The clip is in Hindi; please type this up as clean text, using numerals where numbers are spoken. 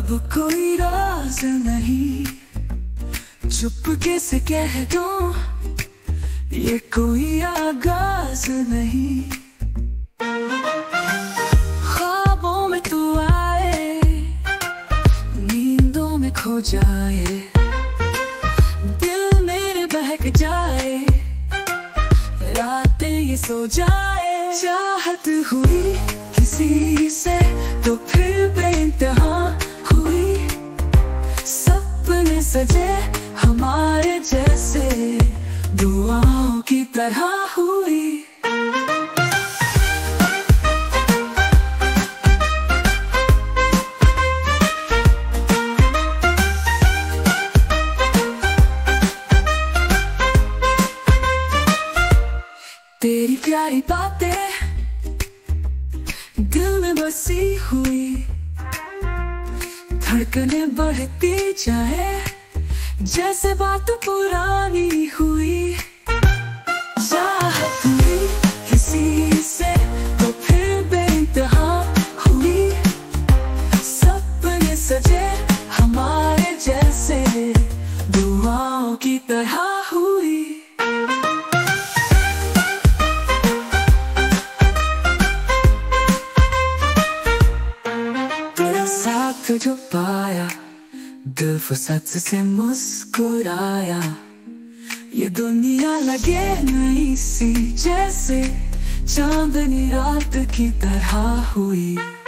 अब कोई राज नहीं, चुपके से कह दो ये कोई आगाज नहीं। ख्वाबों में तू आए, नींदों में खो जाए, दिल मेरे बहक जाए, रातें ये सो जाए। चाहत हुई किसी से तो फिर बेइंतहा हुई, सपने सजे हमारे जैसे दुआओं की तरह हुई। तेरी प्यारी बातें दिल में बसी हुई, धड़कने बढ़ती जाए जैसे बात पुरानी हुई। चाहत हुई किसी से तो फिर बेइंतहा हुई, सपने सजे हमारे जैसे दुआओं की तरह हुई। तेरा साथ जो पाया, दिल फुर्सत से मुस्कुराया, ये दुनिया लगे नई सी जैसे चांदनी रात की तरह हुई।